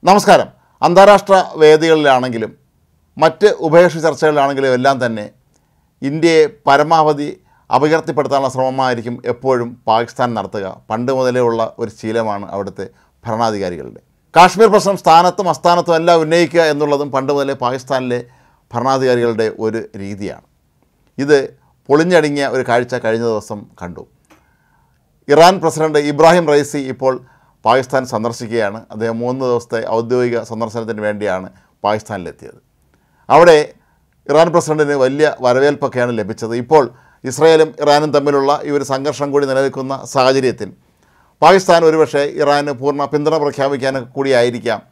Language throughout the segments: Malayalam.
നമസ്കാരം. അന്താരാഷ്ട്ര വേദികളിലാണെങ്കിലും മറ്റ് ഉഭയകക്ഷി ചർച്ചകളിലാണെങ്കിലും എല്ലാം തന്നെ ഇന്ത്യയെ പരമാവധി അപകീർത്തിപ്പെടുത്താനുള്ള ശ്രമമായിരിക്കും എപ്പോഴും പാകിസ്ഥാൻ നടത്തുക. പണ്ട് മുതലേ ഉള്ള ഒരു ശീലമാണ് അവിടുത്തെ ഭരണാധികാരികളുടെ. കാശ്മീർ പ്രശ്നം സ്ഥാനത്തും അസ്ഥാനത്തും എല്ലാം ഉന്നയിക്കുക എന്നുള്ളതും പണ്ട് മുതലേ പാകിസ്ഥാനിലെ ഭരണാധികാരികളുടെ ഒരു രീതിയാണ്. ഇത് പൊളിഞ്ഞടിങ്ങിയ ഒരു കാഴ്ച കഴിഞ്ഞ ദിവസം കണ്ടു. ഇറാൻ പ്രസിഡന്റ് ഇബ്രാഹിം റൈസി ഇപ്പോൾ പാകിസ്ഥാൻ സന്ദർശിക്കുകയാണ്. അദ്ദേഹം 3 ദിവസത്തെ ഔദ്യോഗിക സന്ദർശനത്തിന് വേണ്ടിയാണ് പാകിസ്ഥാനിലെത്തിയത്. അവിടെ ഇറാൻ പ്രസിഡന്റിന് വലിയ വരവേൽപ്പൊക്കെയാണ് ലഭിച്ചത്. ഇപ്പോൾ ഇസ്രായേലും ഇറാനും തമ്മിലുള്ള ഈ ഒരു സംഘർഷം കൂടി നിലനിൽക്കുന്ന സാഹചര്യത്തിൽ പാകിസ്ഥാൻ ഒരുപക്ഷെ ഇറാന് പൂർണ്ണ പിന്തുണ പ്രഖ്യാപിക്കാനൊക്കെ കൂടിയായിരിക്കാം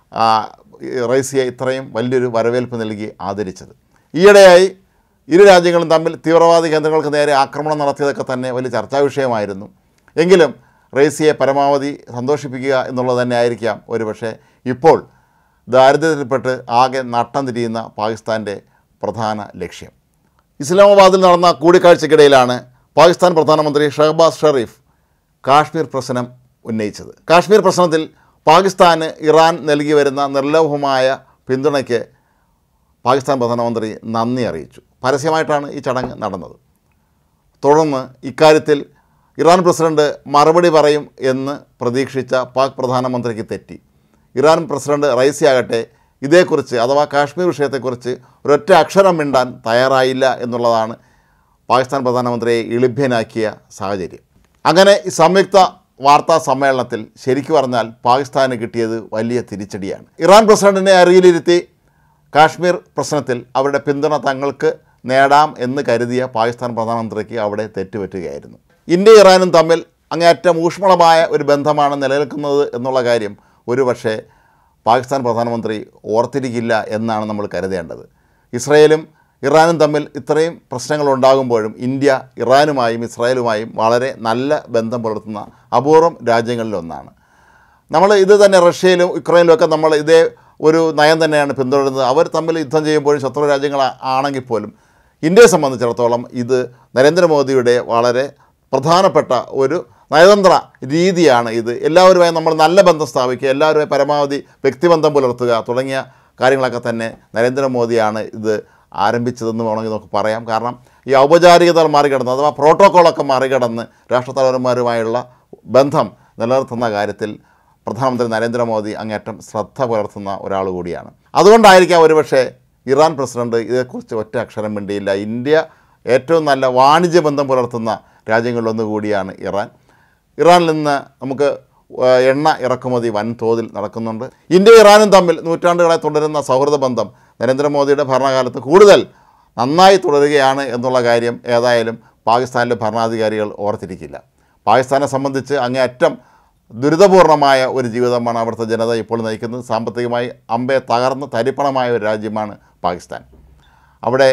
റൈസിയെ ഇത്രയും വലിയൊരു വരവേൽപ്പ് നൽകി ആദരിച്ചത്. ഈയിടെയായി ഇരു രാജ്യങ്ങളും തമ്മിൽ തീവ്രവാദി കേന്ദ്രങ്ങൾക്ക് നേരെ ആക്രമണം നടത്തിയതൊക്കെ തന്നെ വലിയ ചർച്ചാ വിഷയമായിരുന്നു. എങ്കിലും റൈസിയെ പരമാവധി സന്തോഷിപ്പിക്കുക എന്നുള്ളത് തന്നെ ആയിരിക്കാം ഒരുപക്ഷെ ഇപ്പോൾ ദാരിദ്ര്യത്തിൽപ്പെട്ട് ആകെ നട്ടം തിരിയുന്ന പാകിസ്ഥാൻ്റെ പ്രധാന ലക്ഷ്യം. ഇസ്ലാമാബാദിൽ നടന്ന കൂടിക്കാഴ്ചയ്ക്കിടയിലാണ് പാകിസ്ഥാൻ പ്രധാനമന്ത്രി ഷഹബാസ് ഷെറീഫ് കാശ്മീർ പ്രശ്നം ഉന്നയിച്ചത്. കാശ്മീർ പ്രശ്നത്തിൽ പാകിസ്ഥാന് ഇറാൻ നൽകി വരുന്ന നിർലോഭമായ പിന്തുണയ്ക്ക് പാകിസ്ഥാൻ പ്രധാനമന്ത്രി നന്ദി അറിയിച്ചു. പരസ്യമായിട്ടാണ് ഈ ചടങ്ങ് നടന്നത്. തുടർന്ന് ഇക്കാര്യത്തിൽ ഇറാൻ പ്രസിഡന്റ് മറുപടി പറയും എന്ന് പ്രതീക്ഷിച്ച പാക് പ്രധാനമന്ത്രിക്ക് തെറ്റി. ഇറാൻ പ്രസിഡന്റ് റൈസി ആകട്ടെ ഇതേക്കുറിച്ച് അഥവാ കാശ്മീർ വിഷയത്തെക്കുറിച്ച് ഒരൊറ്റ അക്ഷരം മിണ്ടാൻ തയ്യാറായില്ല എന്നുള്ളതാണ് പാകിസ്ഥാൻ പ്രധാനമന്ത്രിയെ ഇളിഭ്യനാക്കിയ സാഹചര്യം. അങ്ങനെ ഈ സംയുക്ത വാർത്താ സമ്മേളനത്തിൽ ശരിക്കു പറഞ്ഞാൽ പാകിസ്ഥാന് കിട്ടിയത് വലിയ തിരിച്ചടിയാണ്. ഇറാൻ പ്രസിഡന്റിനെ അരികിലിരുത്തി കാശ്മീർ പ്രശ്നത്തിൽ അവരുടെ പിന്തുണ തങ്ങൾക്ക് നേടാം എന്ന് കരുതിയ പാകിസ്ഥാൻ പ്രധാനമന്ത്രിക്ക് അവിടെ തെറ്റുപറ്റുകയായിരുന്നു. ഇന്ത്യ ഇറാനും തമ്മിൽ അങ്ങേയറ്റം ഊഷ്മളമായ ഒരു ബന്ധമാണ് നിലനിൽക്കുന്നത് എന്നുള്ള കാര്യം ഒരുപക്ഷെ പാകിസ്ഥാൻ പ്രധാനമന്ത്രി ഓർത്തിരിക്കില്ല എന്നാണ് നമ്മൾ കരുതേണ്ടത്. ഇസ്രായേലും ഇറാനും തമ്മിൽ ഇത്രയും പ്രശ്നങ്ങൾ ഉണ്ടാകുമ്പോഴും ഇന്ത്യ ഇറാനുമായും ഇസ്രായേലുമായും വളരെ നല്ല ബന്ധം പുലർത്തുന്ന അപൂർവം രാജ്യങ്ങളിലൊന്നാണ്. നമ്മൾ ഇത് തന്നെ റഷ്യയിലും യുക്രൈനിലുമൊക്കെ നമ്മൾ ഇതേ ഒരു നയം തന്നെയാണ് പിന്തുടരുന്നത്. അവർ തമ്മിൽ യുദ്ധം ചെയ്യുമ്പോഴും ശത്രു രാജ്യങ്ങളാണെങ്കിൽ പോലും ഇന്ത്യയെ സംബന്ധിച്ചിടത്തോളം ഇത് നരേന്ദ്രമോദിയുടെ വളരെ പ്രധാനപ്പെട്ട ഒരു നയതന്ത്ര രീതിയാണ്. ഇത് എല്ലാവരുമായി നമ്മൾ നല്ല ബന്ധം സ്ഥാപിക്കുക, എല്ലാവരുമായി പരമാവധി വ്യക്തിബന്ധം പുലർത്തുക തുടങ്ങിയ കാര്യങ്ങളൊക്കെ തന്നെ നരേന്ദ്രമോദിയാണ് ഇത് ആരംഭിച്ചതെന്ന് വേണമെങ്കിൽ നമുക്ക് പറയാം. കാരണം ഈ ഔപചാരികതകൾ മറികടന്ന് അഥവാ പ്രോട്ടോക്കോളൊക്കെ മറികടന്ന് രാഷ്ട്രത്തലവന്മാരുമായുള്ള ബന്ധം നിലനിർത്തുന്ന കാര്യത്തിൽ പ്രധാനമന്ത്രി നരേന്ദ്രമോദി അങ്ങേറ്റം ശ്രദ്ധ പുലർത്തുന്ന ഒരാൾ കൂടിയാണ്. അതുകൊണ്ടായിരിക്കാം ഒരുപക്ഷെ ഇറാൻ പ്രസിഡന്റ് ഇതേക്കുറിച്ച് ഒറ്റ അക്ഷരം മിണ്ടിയില്ല. ഇന്ത്യ ഏറ്റവും നല്ല വാണിജ്യ ബന്ധം പുലർത്തുന്ന രാജ്യങ്ങളിലൊന്നു കൂടിയാണ് ഇറാൻ. ഇറാനിൽ നിന്ന് നമുക്ക് എണ്ണ ഇറക്കുമതി വൻതോതിൽ നടക്കുന്നുണ്ട്. ഇന്ത്യ ഇറാനും തമ്മിൽ നൂറ്റാണ്ടുകളായി തുടരുന്ന സൗഹൃദ ബന്ധം നരേന്ദ്രമോദിയുടെ ഭരണകാലത്ത് കൂടുതൽ നന്നായി തുടരുകയാണ് എന്നുള്ള കാര്യം ഏതായാലും പാകിസ്ഥാനിലെ ഭരണാധികാരികൾ ഓർത്തിരിക്കില്ല. പാകിസ്ഥാനെ സംബന്ധിച്ച് അങ്ങേയറ്റം ദുരിതപൂർണമായ ഒരു ജീവിതമാണ് അവിടുത്തെ ജനത ഇപ്പോൾ നയിക്കുന്നത്. സാമ്പത്തികമായി അമ്പെ തകർന്ന് തരിപ്പണമായ ഒരു രാജ്യമാണ് പാകിസ്ഥാൻ. അവിടെ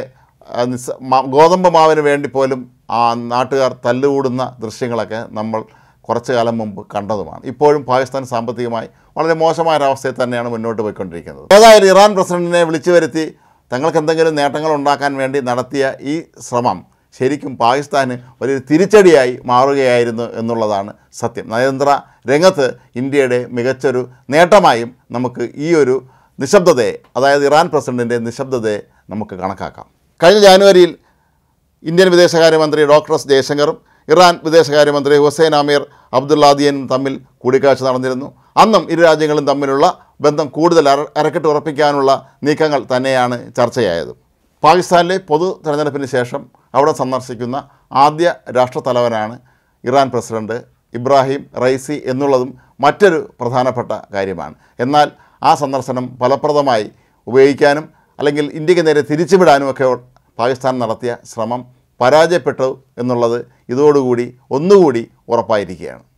ഗോതമ്പ് മാവിന് വേണ്ടി പോലും ആ നാട്ടുകാർ തല്ലുകൂടുന്ന ദൃശ്യങ്ങളൊക്കെ നമ്മൾ കുറച്ചു കാലം മുമ്പ് കണ്ടതുമാണ്. ഇപ്പോഴും പാകിസ്ഥാൻ സാമ്പത്തികമായി വളരെ മോശമായ ഒരവസ്ഥയിൽ തന്നെയാണ് മുന്നോട്ട് പോയിക്കൊണ്ടിരിക്കുന്നത്. ഏതായാലും ഇറാൻ പ്രസിഡന്റിനെ വിളിച്ചു വരുത്തി തങ്ങൾക്ക് എന്തെങ്കിലും നേട്ടങ്ങൾ ഉണ്ടാക്കാൻ വേണ്ടി നടത്തിയ ഈ ശ്രമം ശരിക്കും പാകിസ്ഥാന് വലിയൊരു തിരിച്ചടിയായി മാറുകയായിരുന്നു എന്നുള്ളതാണ് സത്യം. നയതന്ത്ര രംഗത്ത് ഇന്ത്യയുടെ മികച്ചൊരു നേട്ടമായും നമുക്ക് ഈ ഒരു നിശബ്ദതയെ, അതായത് ഇറാൻ പ്രസിഡന്റിൻ്റെ നിശബ്ദതയെ നമുക്ക് കണക്കാക്കാം. കഴിഞ്ഞ ജാനുവരിയിൽ ഇന്ത്യൻ വിദേശകാര്യമന്ത്രി ഡോക്ടർ എസ് ജയശങ്കറും ഇറാൻ വിദേശകാര്യമന്ത്രി ഹുസൈൻ അമീർ അബ്ദുല്ലാദിയനും തമ്മിൽ കൂടിക്കാഴ്ച നടന്നിരുന്നു. അന്നും ഇരു രാജ്യങ്ങളും തമ്മിലുള്ള ബന്ധം കൂടുതൽ അരക്കെട്ട് ഉറപ്പിക്കാനുള്ള നീക്കങ്ങൾ തന്നെയാണ് ചർച്ചയായത്. പാകിസ്ഥാനിലെ പൊതു തെരഞ്ഞെടുപ്പിന് ശേഷം അവിടെ സന്ദർശിക്കുന്ന ആദ്യ രാഷ്ട്രത്തലവനാണ് ഇറാൻ പ്രസിഡന്റ് ഇബ്രാഹിം റൈസി എന്നുള്ളതും മറ്റൊരു പ്രധാനപ്പെട്ട കാര്യമാണ്. എന്നാൽ ആ സന്ദർശനം ഫലപ്രദമായി ഉപയോഗിക്കാനും അല്ലെങ്കിൽ ഇന്ത്യക്ക് നേരെ തിരിച്ചുവിടാനുമൊക്കെ പാകിസ്ഥാൻ നടത്തിയ ശ്രമം പരാജയപ്പെട്ടു എന്നുള്ളത് ഇതോടുകൂടി ഒന്നുകൂടി ഉറപ്പായിരിക്കുകയാണ്.